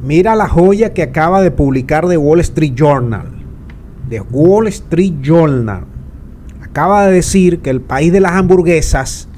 Mira la joya que acaba de publicar The Wall Street Journal. The Wall Street Journal acaba de decir que el país de las hamburguesas,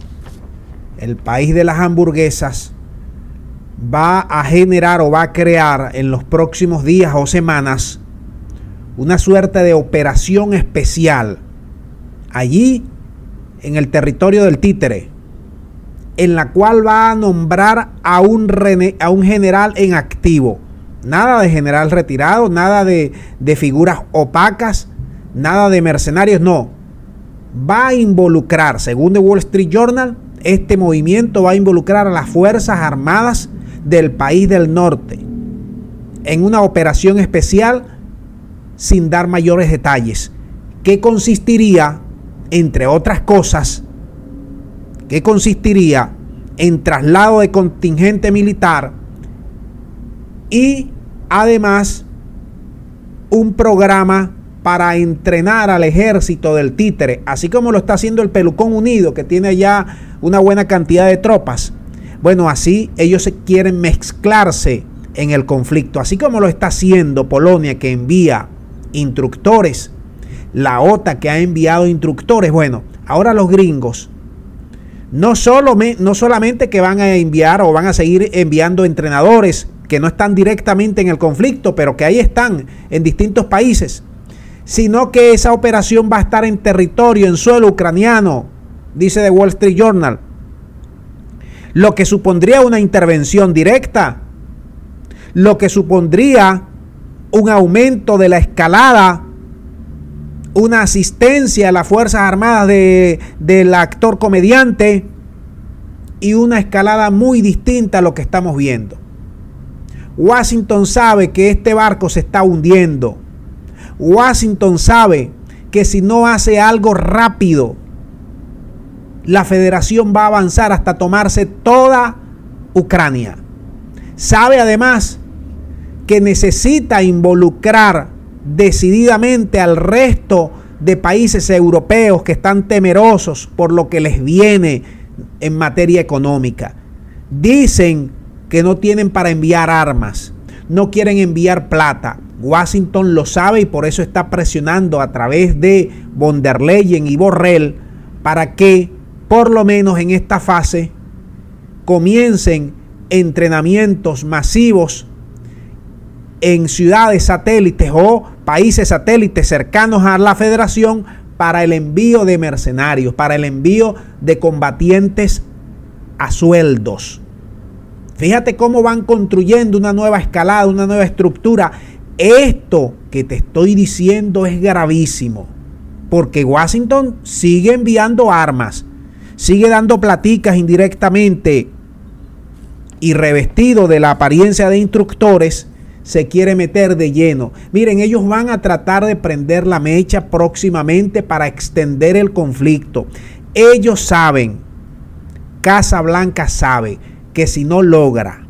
va a generar o va a crear en los próximos días o semanas una suerte de operación especial allí en el territorio del títere, en la cual va a nombrar a un general en activo. Nada de general retirado, nada de figuras opacas, nada de mercenarios, no. Va a involucrar, según The Wall Street Journal, este movimiento va a involucrar a las Fuerzas Armadas del país del norte en una operación especial sin dar mayores detalles, que consistiría, entre otras cosas, en traslado de contingente militar y además un programa para entrenar al ejército del títere, así como lo está haciendo el Pelucón Unido, que tiene ya una buena cantidad de tropas. Bueno, así ellos quieren mezclarse en el conflicto, así como lo está haciendo Polonia, que envía instructores, la OTAN, que ha enviado instructores. Bueno, ahora los gringos no solamente que van a enviar o van a seguir enviando entrenadores que no están directamente en el conflicto, pero que ahí están en distintos países, sino que esa operación va a estar en territorio, en suelo ucraniano, dice The Wall Street Journal, lo que supondría una intervención directa, lo que supondría un aumento de la escalada, una asistencia a las Fuerzas Armadas del actor comediante y una escalada muy distinta a lo que estamos viendo. Washington sabe que este barco se está hundiendo. Washington sabe que si no hace algo rápido, la Federación va a avanzar hasta tomarse toda Ucrania. Sabe además que necesita involucrar decididamente al resto de países europeos que están temerosos por lo que les viene en materia económica. Dicen que no tienen para enviar armas, no quieren enviar plata. Washington lo sabe y por eso está presionando a través de von der Leyen y Borrell para que por lo menos en esta fase comiencen entrenamientos masivos en ciudades satélites o países satélites cercanos a la Federación para el envío de mercenarios, para el envío de combatientes a sueldos. Fíjate cómo van construyendo una nueva escalada, una nueva estructura. Esto que te estoy diciendo es gravísimo, porque Washington sigue enviando armas, sigue dando platicas indirectamente y revestido de la apariencia de instructores, se quiere meter de lleno. Miren, ellos van a tratar de prender la mecha próximamente para extender el conflicto. Ellos saben, Casa Blanca sabe que si no logra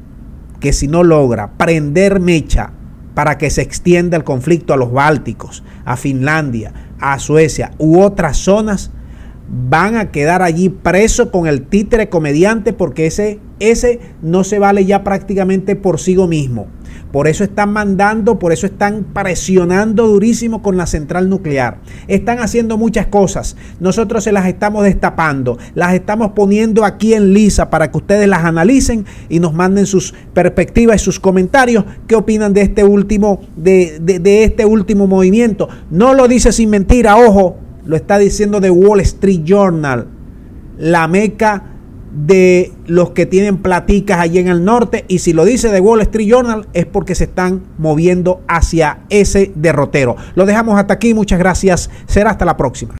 prender mecha para que se extienda el conflicto a los Bálticos, a Finlandia, a Suecia u otras zonas, van a quedar allí presos con el títere comediante, porque ese no se vale ya prácticamente por sí mismo. Por eso están mandando, por eso están presionando durísimo con la central nuclear. Están haciendo muchas cosas. Nosotros se las estamos destapando, las estamos poniendo aquí en lisa para que ustedes las analicen y nos manden sus perspectivas y sus comentarios. ¿Qué opinan de este último, de este último movimiento? No lo dice sin mentira, ojo, lo está diciendo The Wall Street Journal, la meca de los que tienen platicas allí en el norte, y si lo dice The Wall Street Journal es porque se están moviendo hacia ese derrotero. Lo dejamos hasta aquí, muchas gracias, será hasta la próxima.